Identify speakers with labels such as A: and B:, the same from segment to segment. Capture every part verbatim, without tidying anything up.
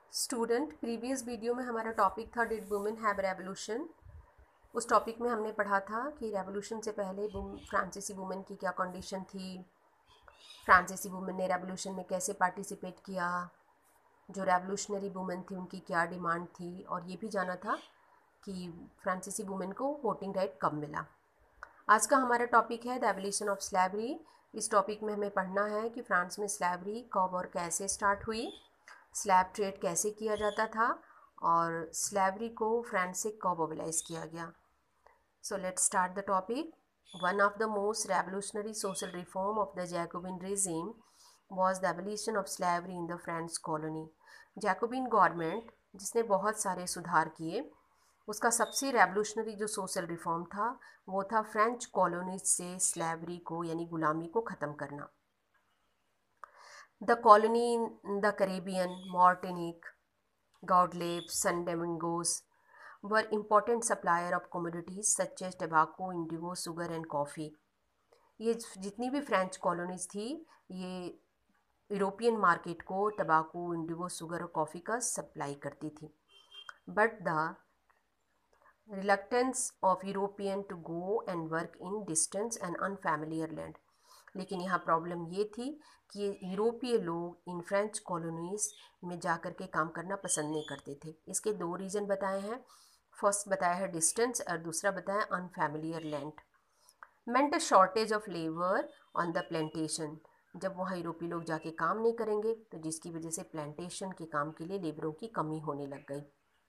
A: Student, previous video में हमारा topic था डिड वुमेन हैव रेवोल्यूशन। उस टॉपिक में हमने पढ़ा था कि रेवोल्यूशन से पहले फ्रांसीसी वुमेन की क्या कंडीशन थी, फ्रांसीसी वुमेन ने रेवोल्यूशन में कैसे पार्टिसिपेट किया, जो रेवोल्यूशनरी वुमेन थी उनकी क्या डिमांड थी, और ये भी जाना था कि फ्रांसीसी वुमेन को वोटिंग राइट कब मिला। आज का हमारा टॉपिक है द एवोल्यूशन ऑफ स्लेवरी। इस टॉपिक में हमें पढ़ना है कि फ्रांस में स्लेवरी कब और कैसे स्टार्ट हुई, स्लैब ट्रेड कैसे किया जाता था, और स्लेवरी को फ्रांस से कब मोबिलाइज किया गया। So let's start the topic. One of the most revolutionary social reform of the Jacobin regime was the abolition of slavery in the French colony. Jacobin government जिसने बहुत सारे सुधार किए, उसका सबसे रेवोल्यूशनरी जो सोशल रिफॉर्म था वो था फ्रेंच कॉलोनीज से स्लेवरी को यानी गुलामी को ख़त्म करना। The colony in the Caribbean, Martinique, Guadeloupe, San Domingos were important supplier of commodities such as tobacco, indigo, sugar and coffee. ये जितनी भी फ्रेंच कॉलोनीज थी ये यूरोपियन मार्केट को टबाको, इंडिगो, शुगर और कॉफ़ी का सप्लाई करती थी। But the reluctance of European to go and work in distance and unfamiliar land, लेकिन यहाँ प्रॉब्लम ये थी कि यूरोपीय लोग इन फ्रेंच कॉलोनीज में जा कर के काम करना पसंद नहीं करते थे। इसके दो रीज़न बताए हैं। फर्स्ट बताया है डिस्टेंस और दूसरा बताया unfamiliar land. Meant a shortage of labour on the plantation, जब वहाँ यूरोपीय लोग जाके काम नहीं करेंगे तो जिसकी वजह से प्लांटेशन के काम के लिए लेबरों की कमी होने लग गई।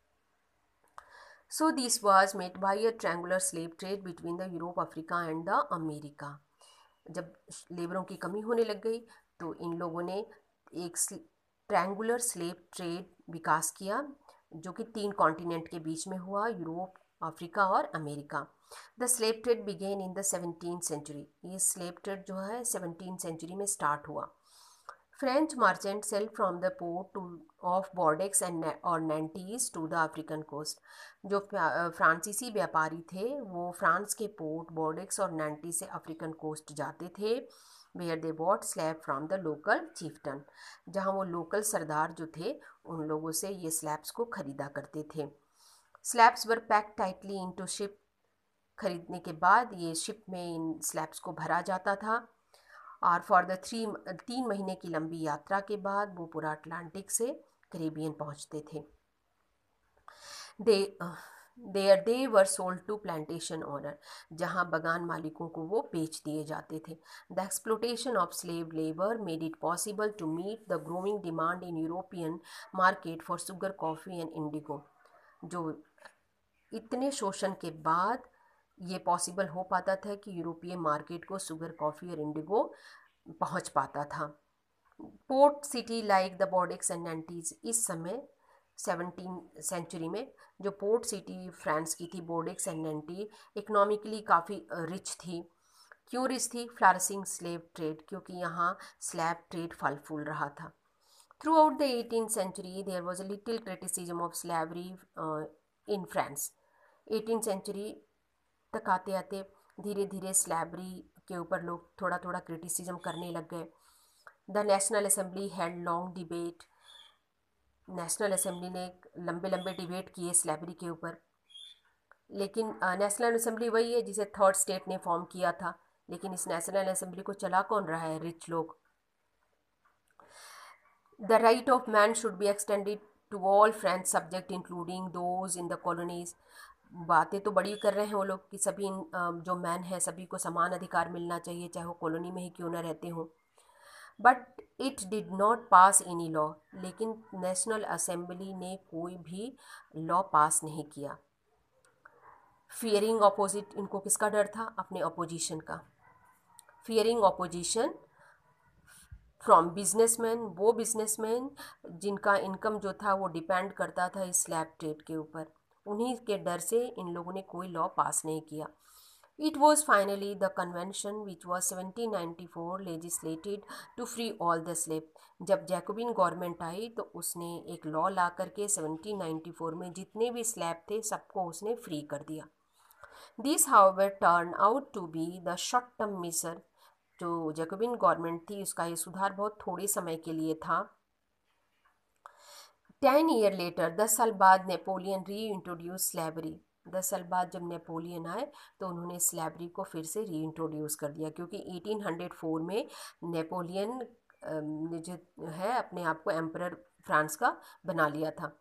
A: So this was made by a triangular slave trade between the Europe, Africa and the America. जब लेबरों की कमी होने लग गई तो इन लोगों ने एक ट्रायंगुलर स्लेव ट्रेड विकास किया जो कि तीन कॉन्टिनेंट के बीच में हुआ, यूरोप, अफ्रीका और America. The slave trade began in the seventeen century. ये स्लेव ट्रेड जो है सेवनटीन सेंचुरी में स्टार्ट हुआ। French merchant sail from the port to of Bordeaux and और Nantes to the African coast. जो फ्रांसीसी व्यापारी थे वो फ्रांस के पोर्ट बॉर्डेक्स और नैंटी से अफ्रीकन कोस्ट जाते थे, where they bought slaves from the local chieftain, जहाँ वो लोकल सरदार जो थे उन लोगों से ये स्लैब्स को खरीदा करते थे। Slaves were pack tightly into ship. खरीदने के बाद ये शिप में इन स्लैब्स को भरा जाता था और फॉर द थ्री तीन महीने की लंबी यात्रा के बाद वो पूरा अटलांटिक से कैरिबियन पहुंचते थे। They there they were sold to plantation owner, जहां बगान मालिकों को वो बेच दिए जाते थे। The exploitation of slave labour made it possible to meet the growing demand in European market for sugar, coffee and indigo. जो इतने शोषण के बाद ये पॉसिबल हो पाता था कि यूरोपीय मार्केट को शुगर, कॉफ़ी और इंडिगो पहुंच पाता था। Port city like the Bordeaux and Nantes, इस समय सेवनटीन सेंचुरी में जो पोर्ट सिटी फ्रांस की थी बॉर्डेक्स एंड नैंटी, इकोनॉमिकली काफ़ी रिच थी। क्यों रिच थी? फ्लारिशिंग स्लेव ट्रेड, क्योंकि यहाँ स्लैब ट्रेड फल फूल रहा था। Throughout the eighteen century there was a little criticism of slavery in France. Eighteen century तक आते आते धीरे धीरे स्लैवरी के ऊपर लोग थोड़ा थोड़ा क्रिटिसिज्म करने लग गए। The National Assembly had long debate. National Assembly ने लंबे लंबे डिबेट किए स्लैवरी के ऊपर, लेकिन नेशनल असेंबली वही है जिसे थर्ड स्टेट ने फॉर्म किया था, लेकिन इस नेशनल असेंबली को चला कौन रहा है? रिच लोग। The right of man should be extended to all French subject including those in the colonies. बातें तो बड़ी कर रहे हैं वो लोग कि सभी जो मैन है सभी को समान अधिकार मिलना चाहिए, चाहे वो कॉलोनी में ही क्यों ना रहते हों। But it did not pass any law, लेकिन नेशनल असेंबली ने कोई भी लॉ पास नहीं किया। फियरिंग अपोजिट, इनको किसका डर था? अपने अपोजिशन का। फियरिंग अपोजिशन फ्रॉम बिजनेसमैन, वो बिजनेसमैन जिनका इनकम जो था वो डिपेंड करता था इस स्लैब ट्रेड के ऊपर, उन्हीं के डर से इन लोगों ने कोई लॉ पास नहीं किया। It was finally the convention which was seventeen ninety four legislated to free all the slave. जब जैकोबिन गवर्नमेंट आई तो उसने एक लॉ ला करके सेवनटीन नाइंटी फोर में जितने भी स्लैब थे सबको उसने फ्री कर दिया। This however turned out to be the short term measure. जो जैकोबिन गवर्नमेंट थी उसका ये सुधार बहुत थोड़े समय के लिए था। टेन ईयर लेटर, दस साल बाद नेपोलियन री इंट्रोड्यूस स्लेवरी, दस साल बाद जब नेपोलियन आए तो उन्होंने स्लेवरी को फिर से री इंट्रोड्यूस कर दिया, क्योंकि एटीन हंड्रेड फोर में नेपोलियन ने जो है अपने आप को एम्परर फ्रांस का बना लिया था।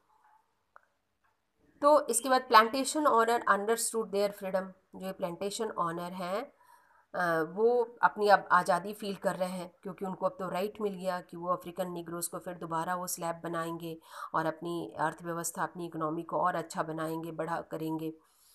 A: तो इसके बाद plantation owner understood their freedom, जो ये प्लांटेशन ऑनर हैं वो अपनी अब आज़ादी फील कर रहे हैं, क्योंकि उनको अब तो राइट मिल गया कि वो अफ्रीकन निग्रोस को फिर दोबारा वो स्लैब बनाएंगे और अपनी अर्थव्यवस्था, अपनी इकोनॉमी को और अच्छा बनाएंगे, बढ़ा करेंगे।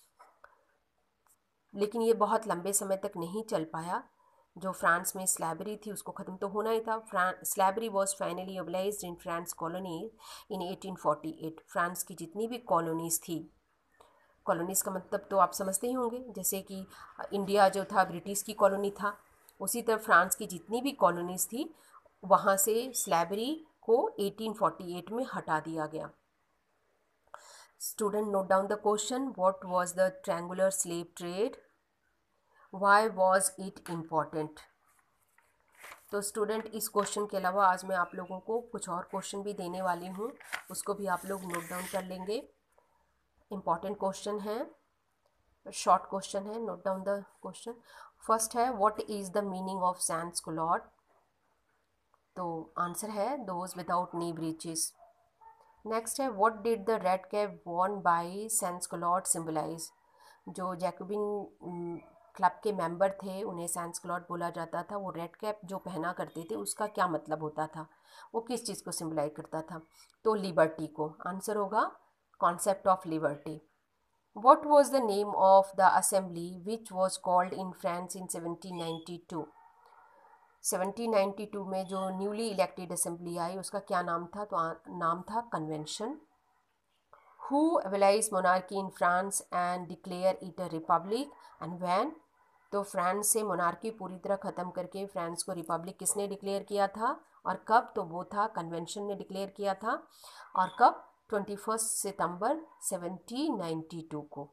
A: लेकिन ये बहुत लंबे समय तक नहीं चल पाया। जो फ्रांस में स्लैबरी थी उसको ख़त्म तो होना ही था। Slavery was finally obliged in France colony in eighteen forty eight. France की जितनी भी कॉलोनीज़ थी, कॉलोनीज़ का मतलब तो आप समझते ही होंगे, जैसे कि इंडिया जो था ब्रिटिश की कॉलोनी था, उसी तरह फ्रांस की जितनी भी कॉलोनीज़ थी वहाँ से स्लैबरी को एटीन फोर्टी एट में हटा दिया गया। Student note down the question, what was the triangular slave trade, why was it important. तो स्टूडेंट इस क्वेश्चन के अलावा आज मैं आप लोगों को कुछ और क्वेश्चन भी देने वाली हूँ, उसको भी आप लोग नोट डाउन कर लेंगे। इम्पॉर्टेंट क्वेश्चन है, शॉर्ट क्वेश्चन है, note down the question. First है what is the meaning of sans culotte, तो आंसर है those without knee breeches. Next है what did the red cap worn by sans culotte symbolise, जो Jacobin club के member थे उन्हें sense कुलॉट बोला जाता था, वो रेड कैप जो पहना करते थे उसका क्या मतलब होता था, वो किस चीज़ को सिम्बलाइज करता था, तो लिबर्टी को। आंसर होगा concept of liberty. What was the name of the assembly which was called in France in seventeen ninety two? Seventeen ninety two में जो न्यूली इलेक्टेड असेंबली आई उसका क्या नाम था, तो नाम था convention. Who abolished monarchy in France and declare it a republic and when? तो फ्रांस से मोनार्की पूरी तरह ख़त्म करके फ्रांस को रिपब्लिक किसने डिक्लेयर किया था और कब, तो वो था कन्वेंशन ने डिक्लेयर किया था। और कब, ट्वेंटी फर्स्ट सितंबर सेवनटीन नाइंटी टू को।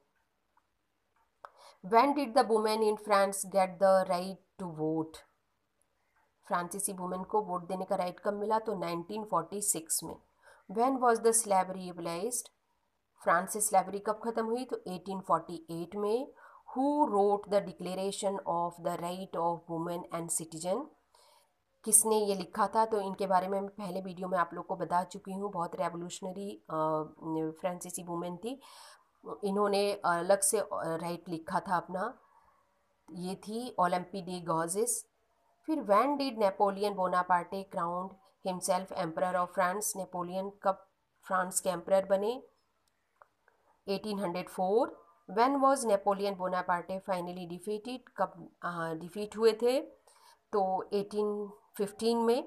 A: When did the women in France get the right to vote? फ्रांसीसी वुमेन को वोट देने का राइट कब मिला, तो नाइंटीन फोर्टी सिक्स में। When was the slavery abolished? France से स्लेवरी कब ख़त्म हुई, तो एटीन फोर्टी एट में। Who wrote the Declaration of the Right of Women and Citizen? किसने ये लिखा था, तो इनके बारे में मैं पहले वीडियो में आप लोग को बता चुकी हूँ। बहुत रेवोल्यूशनरी फ्रांसीसी वुमेन थी, इन्होंने अलग से राइट लिखा था अपना, ये थी ओलंपी डी गॉजेस। फिर when did Napoleon Bonaparte crowned himself emperor of France, Napoleon कब फ्रांस के एम्परर बने, eighteen hundred four. When was Napoleon Bonaparte finally defeated, कब डिफीट हुए थे, तो एटीन फिफ्टीन में।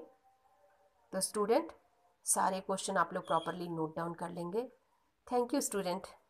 A: तो स्टूडेंट सारे क्वेश्चन आप लोग प्रॉपरली नोट डाउन कर लेंगे। Thank you student.